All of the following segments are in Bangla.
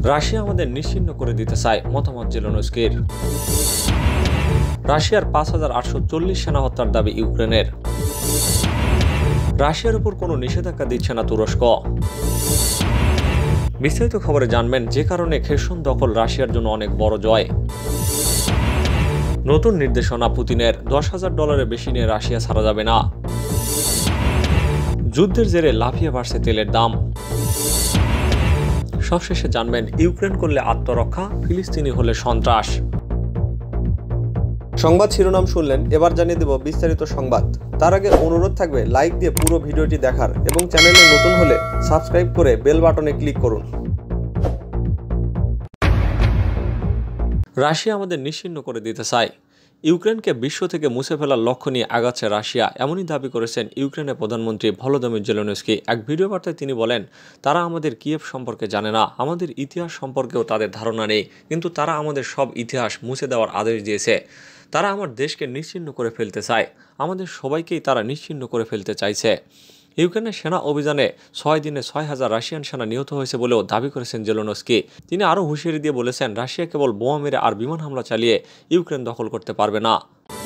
রাশিয়া আমাদের নিশ্চিহ্ন করে দিতে চায়, মতামত জেলেনস্কির। রাশিয়ার ৫,৮৪০ সেনা হত্যার দাবি ইউক্রেনের। রাশিয়ার উপর কোনো নিষেধাজ্ঞা দিচ্ছে না তুরস্ক। বিস্তারিত খবরে জানবেন যে কারণে খেরসন দখল রাশিয়ার জন্য অনেক বড় জয়। নতুন নির্দেশনা পুতিনের, $১০,০০০ বেশি নিয়ে রাশিয়া ছাড়া যাবে না। যুদ্ধের জেরে লাফিয়ে বাড়ছে তেলের দাম। সবশেষে জানবেন ইউক্রেন করলে আত্মরক্ষা, ফিলিস্তিনি হলে সন্ত্রাস। সংবাদ শিরোনাম শুনলেন, এবার জানিয়ে দেব বিস্তারিত সংবাদ। তার আগে অনুরোধ থাকবে লাইক দিয়ে পুরো ভিডিওটি দেখার এবং চ্যানেলে নতুন হলে সাবস্ক্রাইব করে বেল বাটনে ক্লিক করুন। রাশিয়া আমাদের নিশ্চিহ্ন করে দিতে চায়। ইউক্রেনকে বিশ্ব থেকে মুছে ফেলার লক্ষ্য নিয়ে আগাচ্ছে রাশিয়া, এমনই দাবি করেছেন ইউক্রেনের প্রধানমন্ত্রী ভলোদিমির জেলেনস্কি। এক ভিডিও বার্তায় তিনি বলেন, তারা আমাদের কিয়েভ সম্পর্কে জানে না, আমাদের ইতিহাস সম্পর্কেও তাদের ধারণা নেই, কিন্তু তারা আমাদের সব ইতিহাস মুছে দেওয়ার আদেশ দিয়েছে। তারা আমার দেশকে নিশ্চিহ্ন করে ফেলতে চায়, আমাদের সবাইকেই তারা নিশ্চিহ্ন করে ফেলতে চাইছে। ইউক্রেনের সেনা অভিযানে 6 দিনে 6,000 রাশিয়ান সেনা নিহত হয়েছে বলেও দাবি করেছেন জেলেনস্কি। তিনি আরও হুঁশিয়ারি দিয়ে বলেছেন, রাশিয়া কেবল বোমা মেরে আর বিমান হামলা চালিয়ে ইউক্রেন দখল করতে পারবে না।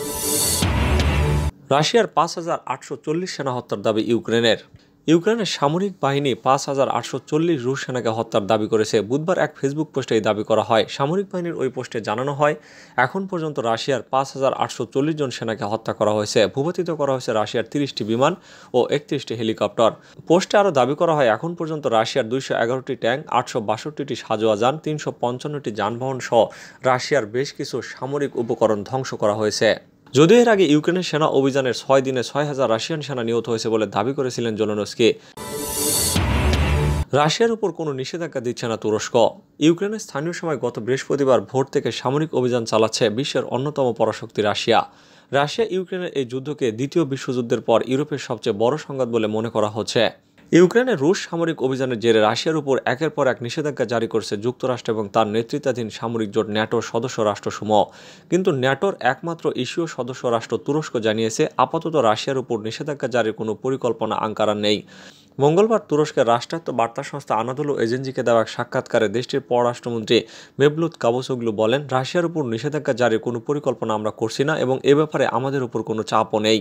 রাশিয়ার ৫,৮৪০ সেনা হত্যার দাবি ইউক্রেনের। ইউক্রেনের সামরিক বাহিনী ৫,৮৪০ রুশ সেনাকে হত্যার দাবি করেছে। বুধবার এক ফেসবুক পোস্টে এই দাবি করা হয়। সামরিক বাহিনীর ওই পোস্টে জানানো হয়, এখন পর্যন্ত রাশিয়ার ৫,৮৪০ জন সেনাকে হত্যা করা হয়েছে। ভূপাতিত করা হয়েছে রাশিয়ার 30টি বিমান ও 31টি হেলিকপ্টার। পোস্টে আরও দাবি করা হয়, এখন পর্যন্ত রাশিয়ার 211টি ট্যাঙ্ক, 862টি সাজোয়া যান, 355টি যানবাহন সহ রাশিয়ার বেশ কিছু সামরিক উপকরণ ধ্বংস করা হয়েছে। যদিও এর আগে ইউক্রেনের সেনা অভিযানের 6 দিনে 6,000 রাশিয়ান সেনা নিহত হয়েছে বলে দাবি করেছিলেন জেলেনস্কি। রাশিয়ার উপর কোনো নিষেধাজ্ঞা দিচ্ছে না তুরস্ক। ইউক্রেনের স্থানীয় সময় গত বৃহস্পতিবার ভোর থেকে সামরিক অভিযান চালাচ্ছে বিশ্বের অন্যতম পরাশক্তি রাশিয়া। রাশিয়া ইউক্রেনের এই যুদ্ধকে দ্বিতীয় বিশ্বযুদ্ধের পর ইউরোপের সবচেয়ে বড় সংঘাত বলে মনে করা হচ্ছে। ইউক্রেনের রুশ সামরিক অভিযানের জেরে রাশিয়ার উপর একের পর এক নিষেধাজ্ঞা জারি করছে যুক্তরাষ্ট্র এবং তার নেতৃত্বাধীন সামরিক জোট ন্যাটোর সদস্য রাষ্ট্রসমূহ। কিন্তু ন্যাটোর একমাত্র এশীয় সদস্য রাষ্ট্র তুরস্ক জানিয়েছে, আপাতত রাশিয়ার উপর নিষেধাজ্ঞা জারির কোনো পরিকল্পনা আঙ্কারার নেই। মঙ্গলবার তুরস্কের রাষ্ট্রায়ত্ত বার্তা সংস্থা আনাদোলু এজেন্সিকে দেওয়া এক সাক্ষাৎকারে দেশটির পররাষ্ট্রমন্ত্রী মেভলুত কাভুসোগলু বলেন, রাশিয়ার উপর নিষেধাজ্ঞা জারির কোনো পরিকল্পনা আমরা করছি না এবং এ ব্যাপারে আমাদের উপর কোনো চাপও নেই।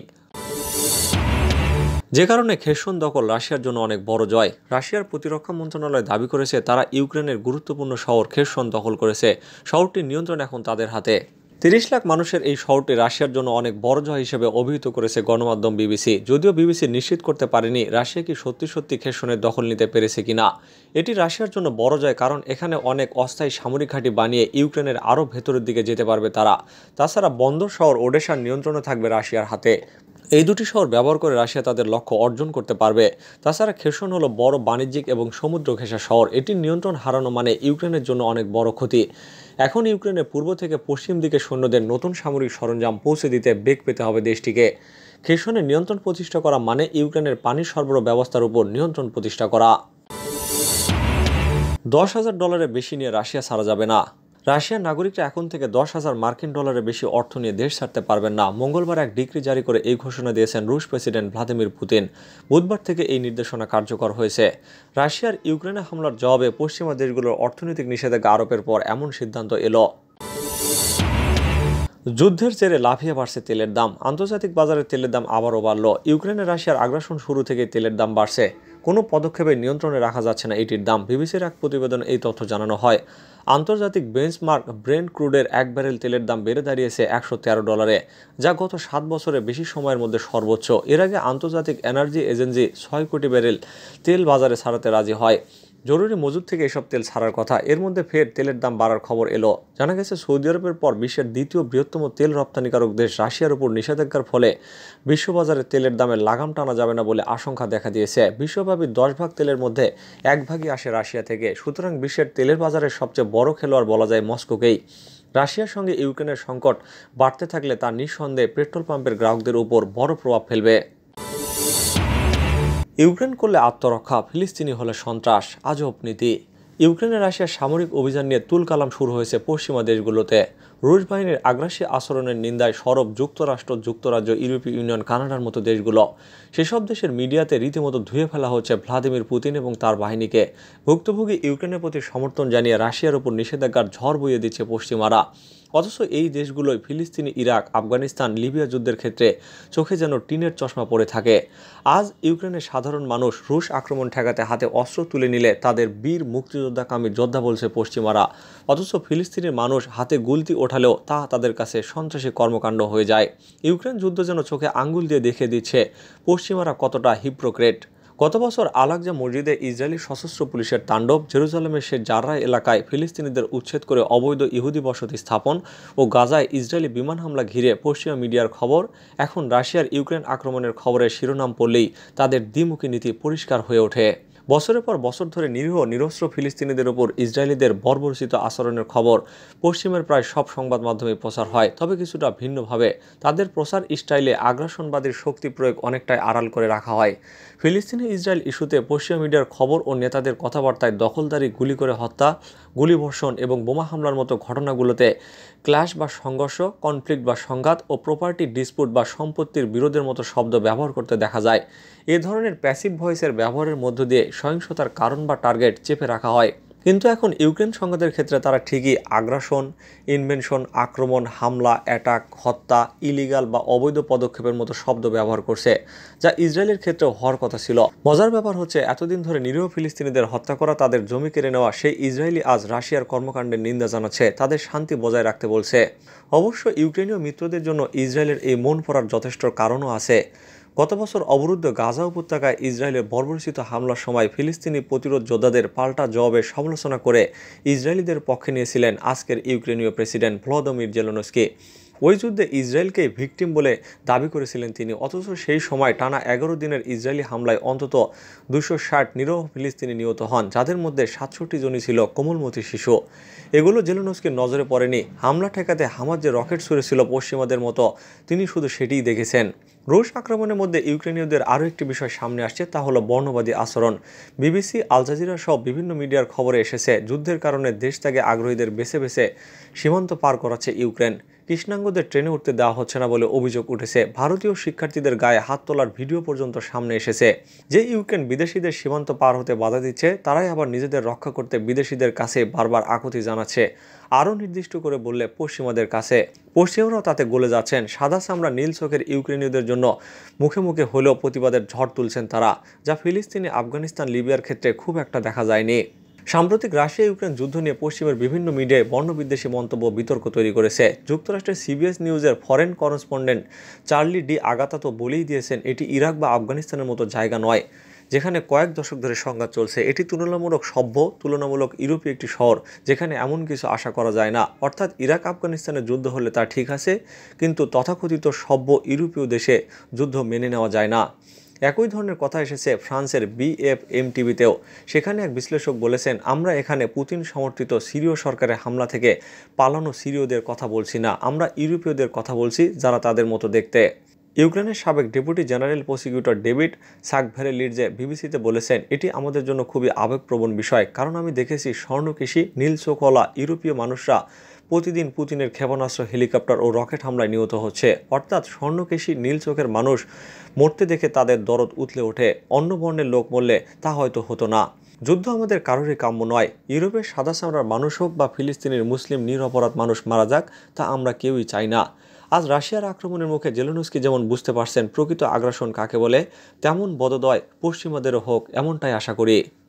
যে কারণে খেরসন দখল রাশিয়ার জন্য অনেক বড় জয়। রাশিয়ার প্রতিরক্ষা মন্ত্রণালয় দাবি করেছে, তারা ইউক্রেনের গুরুত্বপূর্ণ শহর খেরসন দখল করেছে। শহরটির নিয়ন্ত্রণ এখন তাদের হাতে। 30 লাখ মানুষের এই শহরটি রাশিয়ার জন্য অনেক বড় জয় হিসেবে অভিহিত করেছে গণমাধ্যম বিবিসি। যদিও বিবিসি নিশ্চিত করতে পারেনি রাশিয়া কি সত্যি সত্যি খেরসনের দখল নিতে পেরেছে কিনা। এটি রাশিয়ার জন্য বড় জয়, কারণ এখানে অনেক অস্থায়ী সামরিক ঘাঁটি বানিয়ে ইউক্রেনের আরও ভেতরের দিকে যেতে পারবে তারা। তাছাড়া বন্দর শহর ওডেসার নিয়ন্ত্রণে থাকবে রাশিয়ার হাতে। এই দুটি শহর ব্যবহার করে রাশিয়া তাদের লক্ষ্য অর্জন করতে পারবে। তাছাড়া খেরসন হলো বড় বাণিজ্যিক এবং সমুদ্র ঘেঁষা শহর। এটির নিয়ন্ত্রণ হারানো মানে ইউক্রেনের জন্য অনেক বড় ক্ষতি। এখন ইউক্রেনের পূর্ব থেকে পশ্চিম দিকে সৈন্যদের নতুন সামরিক সরঞ্জাম পৌঁছে দিতে বেগ পেতে হবে দেশটিকে। খেরসনের নিয়ন্ত্রণ প্রতিষ্ঠা করা মানে ইউক্রেনের পানি সরবরাহ ব্যবস্থার উপর নিয়ন্ত্রণ প্রতিষ্ঠা করা। $10,000 বেশি নিয়ে রাশিয়া ছাড়া যাবে না। রাশিয়ার নাগরিকরা এখন থেকে $10,000 বেশি অর্থ নিয়ে দেশ ছাড়তে পারবেন না। মঙ্গলবার এক ডিক্রি জারি করে এই ঘোষণা দিয়েছেন রুশ প্রেসিডেন্ট ভ্লাদিমির পুতিন। বুধবার থেকে এই নির্দেশনা কার্যকর হয়েছে। রাশিয়ার ইউক্রেনে হামলার জবাবে পশ্চিমা দেশগুলোর অর্থনৈতিক নিষেধাজ্ঞা আরোপের পর এমন সিদ্ধান্ত এলো। যুদ্ধের জেরে লাফিয়ে বাড়ছে তেলের দাম। আন্তর্জাতিক বাজারে তেলের দাম আবারও বাড়ল। ইউক্রেনে রাশিয়ার আগ্রাসন শুরু থেকে তেলের দাম বাড়ছে। কোনো পদক্ষেপে নিয়ন্ত্রণে রাখা যাচ্ছে না এটির দাম। বিবিসির এক প্রতিবেদনে এই তথ্য জানানো হয়। আন্তর্জাতিক বেঞ্চমার্ক ব্রেন্ট ক্রুডের 1 ব্যারেল তেলের দাম বেড়ে দাঁড়িয়েছে $113, যা গত 7 বছরের বেশি সময়ের মধ্যে সর্বোচ্চ। এর আগে আন্তর্জাতিক এনার্জি এজেন্সি 6 কোটি ব্যারেল তেল বাজারে ছাড়াতে রাজি হয়। জরুরি মজুদ থেকে এসব তেল ছাড়ার কথা। এর মধ্যে ফের তেলের দাম বাড়ার খবর এলো। জানা গেছে, সৌদি আরবের পর বিশ্বের দ্বিতীয় বৃহত্তম তেল রপ্তানিকারক দেশ রাশিয়ার উপর নিষেধাজ্ঞার ফলে বিশ্ববাজারে তেলের দামে লাগাম টানা যাবে না বলে আশঙ্কা দেখা দিয়েছে। বিশ্বব্যাপী 10 ভাগ তেলের মধ্যে 1 ভাগই আসে রাশিয়া থেকে। সুতরাং বিশ্বের তেলের বাজারের সবচেয়ে বড় খেলোয়াড় বলা যায় মস্কোকেই। রাশিয়ার সঙ্গে ইউক্রেনের সংকট বাড়তে থাকলে তা নিঃসন্দেহে পেট্রোল পাম্পের গ্রাহকদের উপর বড় প্রভাব ফেলবে। ইউক্রেন করলে আত্মরক্ষা, ফিলিস্তিনি হলে সন্ত্রাস, আজব নীতি। ইউক্রেনে রাশিয়ার সামরিক অভিযান নিয়ে তুলকালাম শুরু হয়েছে পশ্চিমা দেশগুলোতে। রুশ বাহিনীর আগ্রাসী আচরণের নিন্দায় সরব যুক্তরাষ্ট্র, যুক্তরাজ্য, ইউরোপীয় ইউনিয়ন, কানাডার মতো দেশগুলো। সেসব দেশের মিডিয়াতে রীতিমতো ধুয়ে ফেলা হচ্ছে ভ্লাদিমির পুতিন এবং তার বাহিনীকে। ভুক্তভোগী ইউক্রেনের প্রতি সমর্থন জানিয়ে রাশিয়ার উপর নিষেধাজ্ঞার ঝড় বইয়ে দিচ্ছে পশ্চিমারা। অথচ এই দেশগুলোই ফিলিস্তিনি, ইরাক, আফগানিস্তান, লিবিয়া যুদ্ধের ক্ষেত্রে চোখে যেন টিনের চশমা পড়ে থাকে। আজ ইউক্রেনের সাধারণ মানুষ রুশ আক্রমণ ঠেকাতে হাতে অস্ত্র তুলে নিলে তাদের বীর মুক্তিযোদ্ধাকামী যোদ্ধা বলছে পশ্চিমারা। অথচ ফিলিস্তিনের মানুষ হাতে গুলতি ওঠালেও তা তাদের কাছে সন্ত্রাসী কর্মকাণ্ড হয়ে যায়। ইউক্রেন যুদ্ধ যেন চোখে আঙ্গুল দিয়ে দেখিয়ে দিচ্ছে পশ্চিমারা কতটা হিপ্রোক্রেট। গত বছর আল-আকসা মসজিদে ইসরায়েলি সশস্ত্র পুলিশের তাণ্ডব, জেরুজালেমের সে জাররা এলাকায় ফিলিস্তিনিদের উচ্ছেদ করে অবৈধ ইহুদি বসতি স্থাপন ও গাজায় ইসরায়েলি বিমান হামলা ঘিরে পশ্চিমা মিডিয়ার খবর। এখন রাশিয়ার ইউক্রেন আক্রমণের খবরের শিরোনাম পড়লেই তাদের দ্বিমুখী নীতি পরিষ্কার হয়ে ওঠে। বছরের পর বছর ধরে নিরীহ নিরস্ত্র ফিলিস্তিনিদের উপর ইসরায়েলিদের বর্বরচিত আচরণের খবর পশ্চিমের প্রায় সব সংবাদ মাধ্যমে প্রচার হয়, তবে কিছুটা ভিন্নভাবে। তাদের প্রচার স্টাইলে আগ্রাসনবাদীর শক্তি প্রয়োগ অনেকটাই আড়াল করে রাখা হয়। ফিলিস্তিনি ইসরায়েল ইস্যুতে পশ্চিমা মিডিয়ার খবর ও নেতাদের কথাবার্তায় দখলদারি, গুলি করে হত্যা, গুলিবর্ষণ এবং বোমা হামলার মতো ঘটনাগুলোতে ক্ল্যাশ বা সংঘর্ষ, কনফ্লিক্ট বা সংঘাত ও প্রপার্টি ডিসপুট বা সম্পত্তির বিরোধের মতো শব্দ ব্যবহার করতে দেখা যায়। এ ধরনের প্যাসিভ ভয়েসের ব্যবহারের মধ্য দিয়ে সহিংসতার কারণ বা টার্গেট চেপে রাখা হয়। কিন্তু এখন ইউক্রেন সংঘাতের ক্ষেত্রে তারা ঠিকই আগ্রাসন, ইনভেনশন, আক্রমণ, হামলা, অ্যাটাক, হত্যা, ইলিগাল বা অবৈধ পদক্ষেপের মতো শব্দ ব্যবহার করছে, যা ইসরায়েলের ক্ষেত্রেও হওয়ার কথা ছিল। মজার ব্যাপার হচ্ছে, এতদিন ধরে নিরীহ ফিলিস্তিনিদের হত্যা করা, তাদের জমি কেড়ে নেওয়া সেই ইসরায়েলি আজ রাশিয়ার কর্মকাণ্ডের নিন্দা জানাচ্ছে, তাদের শান্তি বজায় রাখতে বলছে। অবশ্য ইউক্রেনীয় মিত্রদের জন্য ইসরায়েলের এই মন পড়ার যথেষ্ট কারণও আছে। গত বছর অবরুদ্ধ গাজা উপত্যকায় ইসরায়েলের বর্বরচিত হামলার সময় ফিলিস্তিনি প্রতিরোধ যোদ্ধাদের পাল্টা জবাবের সমালোচনা করে ইসরায়েলিদের পক্ষে নিয়েছিলেন আজকের ইউক্রেনীয় প্রেসিডেন্ট ভলোদিমির জেলেনস্কি। ওই যুদ্ধে ইসরায়েলকে ভিকটিম বলে দাবি করেছিলেন তিনি। অথচ সেই সময় টানা 11 দিনের ইসরায়েলি হামলায় অন্তত 260 নিরীহ ফিলিস্তিনি নিহত হন, যাদের মধ্যে 67 জনই ছিল কোমলমতি শিশু। এগুলো জেলেনস্কির নজরে পড়েনি। হামলা ঠেকাতে হামাস যে রকেট ছুড়েছিল পশ্চিমাদের মতো, তিনি শুধু সেটিই দেখেছেন। রুশ আক্রমণের মধ্যে ইউক্রেনীয়দের আরও একটি বিষয় সামনে আসছে, তা হলো বর্ণবাদী আচরণ। বিবিসি, আল জাজিরা সহ বিভিন্ন মিডিয়ার খবরে এসেছে, যুদ্ধের কারণে দেশ ত্যাগে আগ্রহীদের বেছে বেছে সীমান্ত পার করাচ্ছে ইউক্রেন। কৃষ্ণাঙ্গদের ট্রেনে উঠতে দেওয়া হচ্ছে না বলে অভিযোগ উঠেছে। ভারতীয় শিক্ষার্থীদের গায়ে হাত তোলার ভিডিও পর্যন্ত সামনে এসেছে। যে ইউক্রেন বিদেশিদের সীমান্ত পার হতে বাধা দিচ্ছে, তারাই আবার নিজেদের রক্ষা করতে বিদেশিদের কাছে বারবার আকুতি জানাচ্ছে। আরও নির্দিষ্ট করে বললে পশ্চিমাদের কাছে। পশ্চিমারাও তাতে গলে যাচ্ছেন। সাদা চামড়া, নীল চোখের ইউক্রেনীয়দের জন্য মুখে মুখে হলেও প্রতিবাদের ঝড় তুলছেন তারা, যা ফিলিস্তিনি, আফগানিস্তান, লিবিয়ার ক্ষেত্রে খুব একটা দেখা যায়নি। সাম্প্রতিক রাশিয়া ইউক্রেন যুদ্ধ নিয়ে পশ্চিমের বিভিন্ন মিডিয়ায় বর্ণবিদ্বেষী মন্তব্য বিতর্ক তৈরি করেছে। যুক্তরাষ্ট্রের সিবিএস নিউজের foreign correspondent Charlie D'Agata তো বলেই দিয়েছেন, এটি ইরাক বা আফগানিস্তানের মতো জায়গা নয়, যেখানে কয়েক দশক ধরে সংঘাত চলছে। এটি তুলনামূলক সভ্য, তুলনামূলক ইউরোপীয় একটি শহর, যেখানে এমন কিছু আশা করা যায় না। অর্থাৎ ইরাক আফগানিস্তানের যুদ্ধ হলে তা ঠিক আছে, কিন্তু তথাকথিত সভ্য ইউরোপীয় দেশে যুদ্ধ মেনে নেওয়া যায় না। একই ধরনের কথা এসেছে ফ্রান্সের BFM টিভিতেও। সেখানে এক বিশ্লেষক বলেছেন, আমরা এখানে পুতিন সমর্থিত সিরীয় সরকারের হামলা থেকে পালানো সিরীয়দের কথা বলছি না, আমরা ইউরোপীয়দের কথা বলছি, যারা তাদের মতো দেখতে। ইউক্রেনের সাবেক deputy general prosecutor David Sakvarelidze বিবিসিতে বলেছেন, এটি আমাদের জন্য খুবই আবেগপ্রবণ বিষয়, কারণ আমি দেখেছি স্বর্ণকেশী, নীল চোখওয়ালা ইউরোপীয় মানুষরা প্রতিদিন পুতিনের ক্ষেপণাস্ত্র, হেলিকপ্টার ও রকেট হামলায় নিহত হচ্ছে। অর্থাৎ স্বর্ণকেশী, নীল চোখের মানুষ মরতে দেখে তাদের দরদ উথলে ওঠে। অন্য বর্ণের লোক মরলে তা হয়তো হতো না। যুদ্ধ আমাদের কারোরই কাম্য নয়। ইউরোপের সাদা চামড়ার মানুষ হোক বা ফিলিস্তিনের মুসলিম নিরপরাধ মানুষ মারা যাক, তা আমরা কেউই চাই না। আজ রাশিয়ার আক্রমণের মুখে জেলেনস্কি যেমন বুঝতে পারছেন প্রকৃত আগ্রাসন কাকে বলে, তেমন বদদয় পশ্চিমাদেরও হোক, এমনটাই আশা করি।